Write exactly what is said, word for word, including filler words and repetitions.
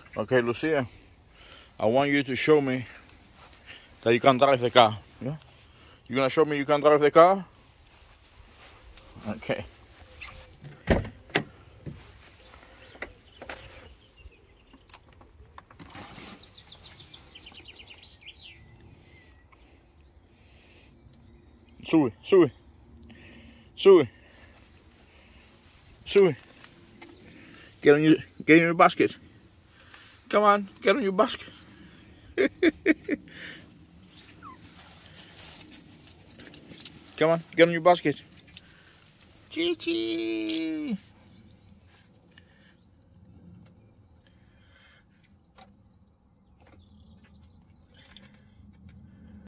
Okay, Lucia, I want you to show me that you can drive the car. Yeah? You gonna show me you can drive the car? Okay. Sube, sube. Sube. Sube. Get on your get in your basket. Come on, get on your basket. Come on, get on your basket. Chichi.